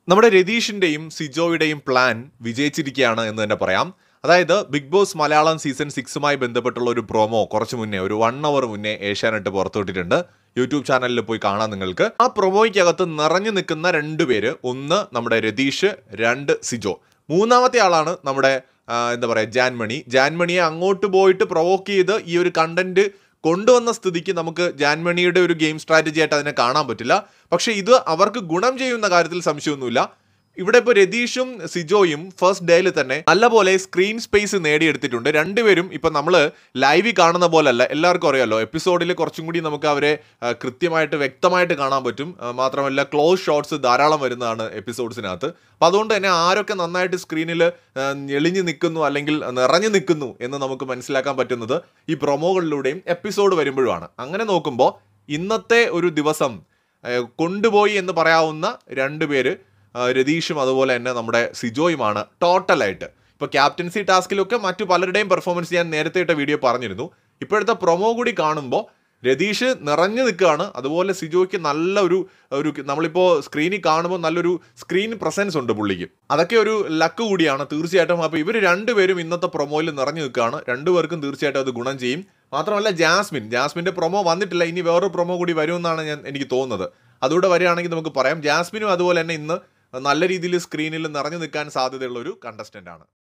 നമ്മുടെ രതീഷിന്റെയും സിജോയുടെയും പ്ലാൻ വിജയിച്ചിരിക്കുകയാണ് എന്ന് തന്നെ പറയാം. അതായത് ബിഗ് ബോസ് മലയാളം സീസൺ 6മായി ബന്ധപ്പെട്ടുള്ള ഒരു പ്രൊമോ കുറച്ച് മുന്നേ ഒരു 1 അവർ മുന്നേ ഏഷ്യാനെറ്റ് പുറത്തുവിട്ടിട്ടുണ്ട്. യൂട്യൂബ് ചാനലിൽ പോയി കാണാം നിങ്ങൾക്ക്. ആ പ്രൊമോയ്ക്കകത്ത് നിറഞ്ഞു നിൽക്കുന്ന 2 പേര്, ഒന്ന് നമ്മുടെ രതീഷ്, 2 സിജോ. മൂന്നാമത്തെ ആളാണ് നമ്മുടെ എന്താ പറയുക ജാൻമണിയെ അങ്ങോട്ട് പോയിട്ട് പ്രൊവോക്ക് ചെയ്ത് ഈ ഒരു കണ്ടന്റ് കൊണ്ടുവന്ന സ്ഥിതിക്ക് നമുക്ക് ജാൻമണിയുടെ ഒരു ഗെയിം സ്ട്രാറ്റജി ആയിട്ട് അതിനെ കാണാൻ പറ്റില്ല. പക്ഷെ ഇത് അവർക്ക് ഗുണം ചെയ്യുന്ന കാര്യത്തിൽ സംശയമൊന്നുമില്ല. ഇവിടെ ഇപ്പോൾ രതീഷും സിജോയും ഫസ്റ്റ് ഡേയിൽ തന്നെ നല്ലപോലെ സ്ക്രീൻ സ്പേസ് നേടിയെടുത്തിട്ടുണ്ട്. രണ്ടുപേരും ഇപ്പം നമ്മൾ ലൈവിൽ കാണുന്ന പോലല്ല. എല്ലാവർക്കും അറിയാമല്ലോ, എപ്പിസോഡിൽ കുറച്ചും കൂടി നമുക്ക് അവരെ കൃത്യമായിട്ട് വ്യക്തമായിട്ട് കാണാൻ പറ്റും. മാത്രമല്ല ക്ലോസ് ഷോട്ട്സ് ധാരാളം വരുന്നതാണ് എപ്പിസോഡ്സിനകത്ത്. അപ്പോൾ അതുകൊണ്ട് തന്നെ ആരൊക്കെ നന്നായിട്ട് സ്ക്രീനിൽ എളിഞ്ഞു നിൽക്കുന്നു അല്ലെങ്കിൽ നിറഞ്ഞു നിൽക്കുന്നു എന്ന് നമുക്ക് മനസ്സിലാക്കാൻ പറ്റുന്നത് ഈ പ്രൊമോകളിലൂടെയും എപ്പിസോഡ് വരുമ്പോഴുമാണ്. അങ്ങനെ നോക്കുമ്പോൾ ഇന്നത്തെ ഒരു ദിവസം കൊണ്ടുപോയി എന്ന് പറയാവുന്ന 2 പേര് രതീഷും അതുപോലെ തന്നെ നമ്മുടെ സിജോയുമാണ് ടോട്ടലായിട്ട്. ഇപ്പോൾ ക്യാപ്റ്റൻസി ടാസ്കിലൊക്കെ മറ്റു പലരുടെയും പെർഫോമൻസ് ഞാൻ നേരത്തെ ഇട്ട വീഡിയോ പറഞ്ഞിരുന്നു. ഇപ്പോഴത്തെ പ്രൊമോ കൂടി കാണുമ്പോൾ രതീഷ് നിറഞ്ഞു നിൽക്കുകയാണ്. അതുപോലെ സിജോയ്ക്ക് നല്ല ഒരു നമ്മളിപ്പോൾ സ്ക്രീനിൽ കാണുമ്പോൾ നല്ലൊരു സ്ക്രീൻ പ്രസൻസ് ഉണ്ട് പുള്ളിക്ക്. അതൊക്കെ ഒരു ലക്ക് കൂടിയാണ് തീർച്ചയായിട്ടും. അപ്പോൾ ഇവർ 2 പേരും ഇന്നത്തെ പ്രൊമോയിൽ നിറഞ്ഞു നിൽക്കുകയാണ്. 2 പേർക്കും തീർച്ചയായിട്ടും അത് ഗുണം ചെയ്യും. മാത്രമല്ല ജാസ്മിൻ്റെ പ്രൊമോ വന്നിട്ടില്ല. ഇനി വേറൊരു പ്രൊമോ കൂടി വരുമെന്നാണ് എനിക്ക് തോന്നുന്നത്. അതുകൂടെ വരികയാണെങ്കിൽ നമുക്ക് പറയാം. ജാസ്മിനും അതുപോലെ തന്നെ ഇന്ന് നല്ല രീതിയിൽ സ്ക്രീനിൽ നിറഞ്ഞു നിൽക്കാൻ സാധ്യതയുള്ള ഒരു കണ്ടസ്റ്റൻ്റ് ആണ്.